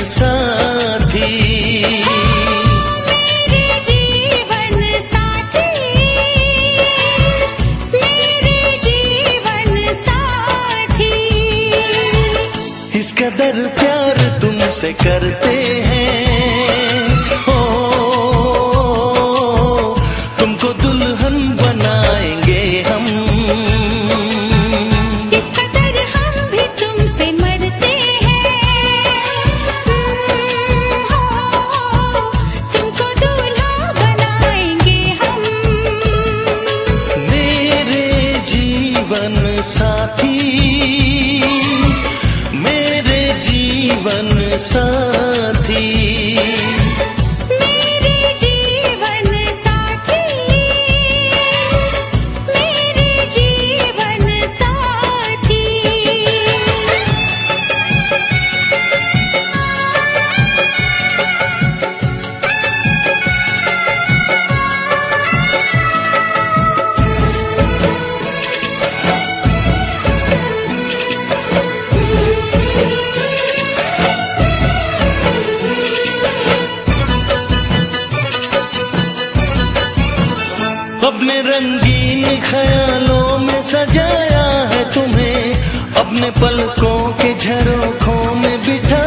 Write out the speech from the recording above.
साथी। मेरे जीवन साथी, मेरे जीवन साथी। इस कदर प्यार तुमसे करते हैं, ओ तुमको दुल्हन बनाएंगे हम। इस कदर हम भी तुमसे मरते हैं, हो तुमको दूल्हा बनाएंगे हम। मेरे जीवन साथी, मेरे जीवन साथी। मेरे जीवन साथी, मेरे जीवन साथी। अपने रंगीन ख्यालों में सजाया है तुम्हें, अपने पलकों के झरोखों में बिठा